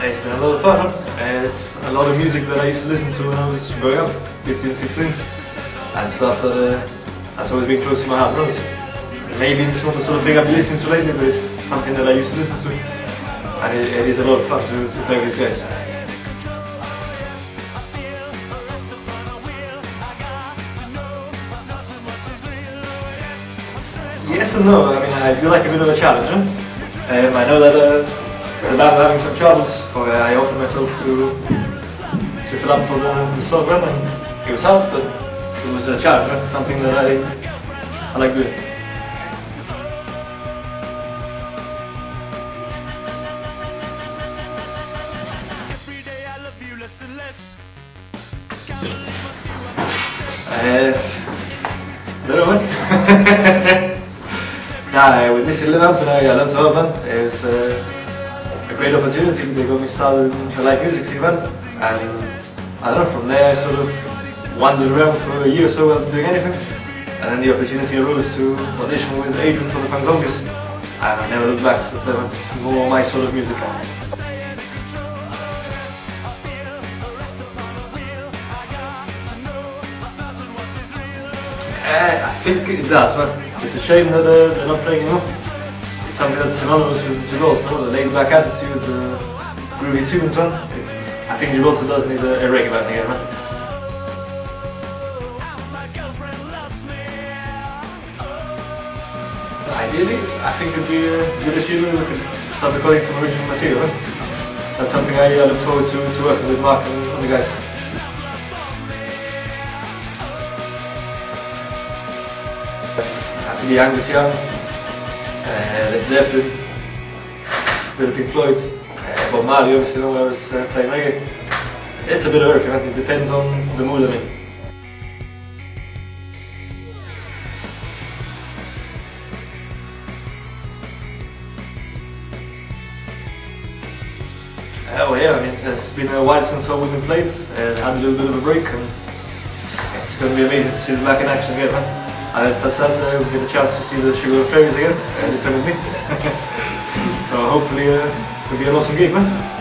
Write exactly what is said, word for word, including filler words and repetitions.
It's been a lot of fun, huh? And it's a lot of music that I used to listen to when I was growing up, fifteen, sixteen, and stuff that uh, has always been close to my heart. Maybe it's not the sort of thing I've been listening to lately, but it's something that I used to listen to, and it, it is a lot of fun to, to play with these guys. Yes and no. I mean, I do like a bit of a challenge. Huh? Um, I know that uh, the band are having some troubles, but uh, I offered myself to to fill up for the, the start run, and it was hard, but it was a challenge, huh? Something that I I like doing. Uh, I don't know. Nah, with Missy Levant and I learned to open. It was uh, a great opportunity. They got me started in the live music scene, and I don't know, from there I sort of wandered around for a year or so without doing anything, and then the opportunity arose to audition with Adrian for the Punk Zombies, and I never looked back since then. It's more my sort of music. Uh, I think it does, man. It's a shame that uh, they're not playing anymore. It's something that's synonymous with Gibraltar, no? The laid-back attitude, the groovy tunes, man. It's, I think Gibraltar does need a, a reggae band again, man. Ideally, I think it'd be a good achievement if we could start recording some original material, man. That's something I uh, look forward to, to working with Mark and, and the guys. I think the Angus Young, uh, Led Zeppelin, a bit of Pink Floyd, uh, Bob Marley, obviously, you know, when I was uh, playing reggae. It's a bit of everything, I think it depends on the mood I'm in. Uh, well, yeah, I mean, it's been a while since we've been played, and had a little bit of a break, and it's going to be amazing to see them back in action again, man. And for Sunday uh, we'll get a chance to see the Sugar Fairies again, uh, this time with me. So hopefully uh, it'll be an awesome gig, man.